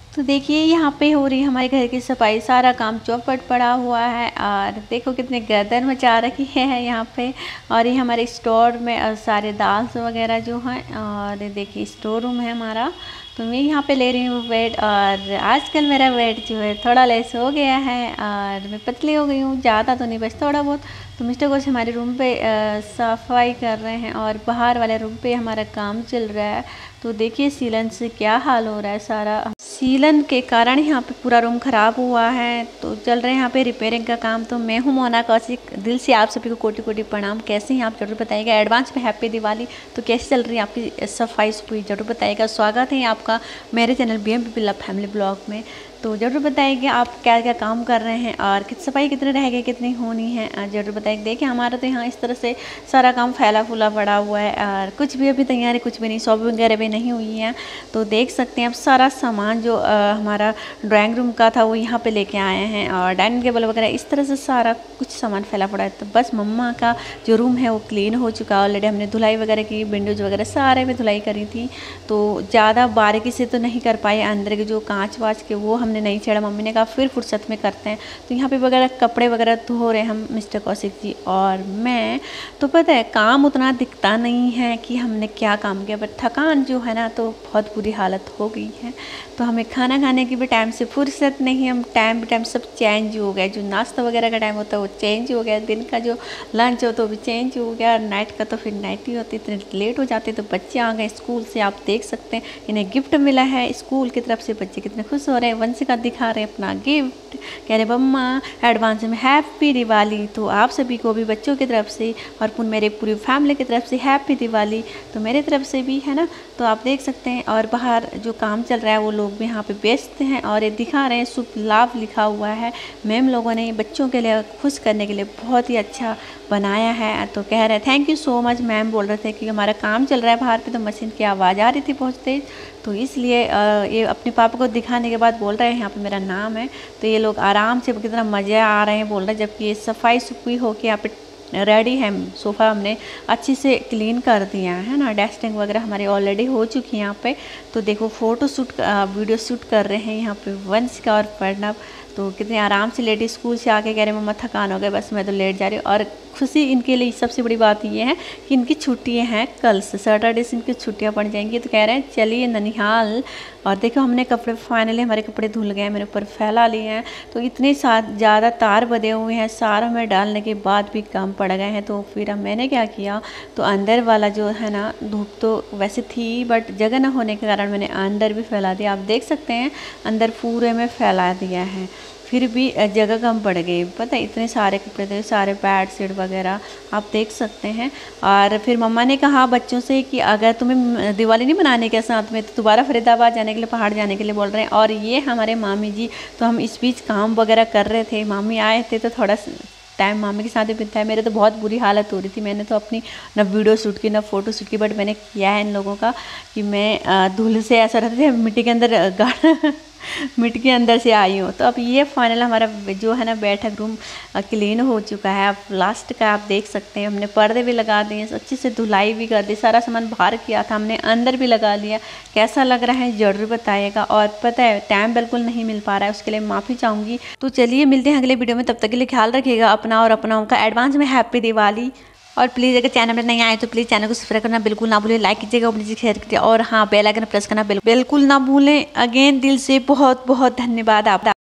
तो देखिए यहाँ पे हो रही है हमारे घर की सफाई, सारा काम चौपट पड़ा हुआ है और देखो कितने गर्दन मचा रखी है यहाँ पे। और ये हमारे स्टोर में सारे दाल्स वगैरह जो हैं, और देखिए स्टोर रूम है हमारा। तो मैं यहाँ पे ले रही हूँ वेट, और आजकल मेरा वेट जो है थोड़ा लेस हो गया है और मैं पतली हो गई हूँ, ज़्यादा तो नहीं बस थोड़ा बहुत। तो मिस्टर कोच हमारे रूम पे सफाई कर रहे हैं और बाहर वाले रूम पे हमारा काम चल रहा है। तो देखिए सीलन से क्या हाल हो रहा है, सारा सीलन के कारण यहाँ पे पूरा रूम ख़राब हुआ है। तो चल रहे हैं यहाँ पे रिपेयरिंग का काम। तो मैं हूँ मोना कौशिक, दिल से आप सभी को कोटि कोटि प्रणाम। कैसे हैं आप जरूर बताइएगा। एडवांस में हैप्पी दिवाली। तो कैसे चल रही है आपकी सफाई सफाई जरूर बताइएगा। स्वागत है आपका मेरे channel BMPP love family blog में। तो ज़रूर बताइएगा आप क्या क्या काम कर रहे हैं और सफाई कितने रह गए, कितनी होनी है, ज़रूर बताइए। देखिए हमारा तो यहाँ इस तरह से सारा काम फैला फूला पड़ा हुआ है और कुछ भी अभी तैयारी कुछ भी नहीं, शॉपिंग वगैरह भी नहीं हुई है। तो देख सकते हैं आप सारा सामान जो हमारा ड्राइंग रूम का था वो यहाँ पे लेके आए हैं, और डाइनिंग टेबल वगैरह इस तरह से सारा कुछ सामान फैला पड़ा है। तो बस मम्मा का जो रूम है वो क्लीन हो चुका है ऑलरेडी। हमने धुलाई वगैरह की, विंडोज़ वगैरह सारे में धुलाई करी थी। तो ज़्यादा बारीकी से तो नहीं कर पाए, अंदर के जो कांच वाँच के वो हमने नहीं छेड़ा। मम्मी ने कहा फिर फुर्सत में करते हैं। तो यहाँ पे वगैरह कपड़े वगैरह धो रहे हैं हम मिस्टर कौशिक जी और मैं। तो पता है काम उतना दिखता नहीं है कि हमने क्या काम किया, बट थकान जो है ना तो बहुत बुरी हालत हो गई है। तो हमें खाना खाने की भी टाइम से फुर्सत नहीं, हम टाइम टाइम सब चेंज हो गया। जो नाश्ता वगैरह का टाइम होता है वो चेंज हो गया, दिन का जो लंच हो तो भी चेंज हो गया, नाइट का तो फिर नाइट ही होती। इतने लेट हो जाते। तो बच्चे आ गए स्कूल से, आप देख सकते हैं इन्हें गिफ्ट मिला है स्कूल की तरफ से। बच्चे कितने खुश हो रहे हैं, वंशिका दिखा रहे हैं अपना गिफ्ट, कह रहे मम्मा एडवांस में हैप्पी दिवाली। तो आप सभी को भी बच्चों की तरफ से और मेरे पूरी फैमिली की तरफ से हैप्पी दिवाली। तो मेरे तरफ से भी है ना। तो आप देख सकते हैं और बाहर जो काम चल रहा है वो लोग भी यहाँ पे बेचते हैं और ये दिखा रहे हैं शुभ लाभ लिखा हुआ है। मैम लोगों ने बच्चों के लिए खुश करने के लिए बहुत ही अच्छा बनाया है। तो कह रहे हैं thank you so much. Ma'am बोल रहे थे कि हमारा काम चल रहा है बाहर पे, तो मशीन की आवाज़ आ रही थी बहुत तेज। तो इसलिए ये अपने पापा को दिखाने के बाद बोल रहे हैं यहाँ पे मेरा नाम है। तो ये लोग आराम से कितना मज़ा आ रहे हैं बोल रहे हैं। जबकि ये सफाई सुफाई होके यहाँ पे रेडी है। सोफ़ा हमने अच्छे से क्लीन कर दिया है ना, डस्टिंग वगैरह हमारी ऑलरेडी हो चुकी है यहाँ पे। तो देखो फ़ोटो शूट वीडियो शूट कर रहे हैं यहाँ पे वंशिका और प्रणव। तो कितने आराम से लेडी स्कूल से आके कह रहे मम्मा थकान हो गए, बस मैं तो लेट जा रही हूँ। और खुशी इनके लिए सबसे बड़ी बात ये है कि इनकी छुट्टियाँ हैं, कल से सैटरडे से इनकी छुट्टियाँ पड़ जाएंगी। तो कह रहे हैं चलिए ननिहाल। और देखो हमने कपड़े फाइनली हमारे कपड़े धुल गए हैं, मेरे ऊपर फैला लिए हैं। तो इतने ज़्यादा तार बंधे हुए हैं, सारा में डालने के बाद भी कम पड़ गए हैं। तो फिर मैंने क्या किया, तो अंदर वाला जो है ना धूप तो वैसे थी बट जगह न होने के कारण मैंने अंदर भी फैला दिया। आप देख सकते हैं अंदर पूरे में फैला दिया है, फिर भी जगह कम पड़ गई। पता है इतने सारे कपड़े थे, सारे बेड शीट वगैरह आप देख सकते हैं। और फिर मम्मा ने कहा बच्चों से कि अगर तुम्हें दिवाली नहीं मनाने के साथ में तो दोबारा फरीदाबाद जाने के लिए, पहाड़ जाने के लिए बोल रहे हैं। और ये हमारे मामी जी। तो हम इस बीच काम वगैरह कर रहे थे, मामी आए थे तो थोड़ा टाइम मामी के साथ भी बीता है। मेरे तो बहुत बुरी हालत हो रही थी, मैंने तो अपनी ना वीडियो शूट की ना फ़ोटो शूट की, बट मैंने किया है इन लोगों का कि मैं धूल से ऐसा रहता था मिट्टी के अंदर मिट्टी के अंदर से आई हूँ। तो अब ये फाइनल हमारा जो है ना बैठक रूम क्लीन हो चुका है। अब लास्ट का आप देख सकते हैं हमने पर्दे भी लगा दिए, अच्छे से धुलाई भी कर दी, सारा सामान बाहर किया था हमने, अंदर भी लगा लिया। कैसा लग रहा है ज़रूर बताइएगा। और पता है टाइम बिल्कुल नहीं मिल पा रहा है, उसके लिए माफ़ी चाहूँगी। तो चलिए मिलते हैं अगले वीडियो में, तब तक के लिए ख्याल रखिएगा अपना और अपनाओं का। एडवांस में हैप्पी दिवाली। और प्लीज़ अगर चैनल में नहीं आए तो प्लीज़ चैनल को सब्सक्राइब करना बिल्कुल ना भूलें, लाइक कीजिएगा, अपनी चीज़ शेयर कीजिए और हाँ बेल आइकन प्रेस करना बिल्कुल ना भूलें। अगेन दिल से बहुत बहुत धन्यवाद आप।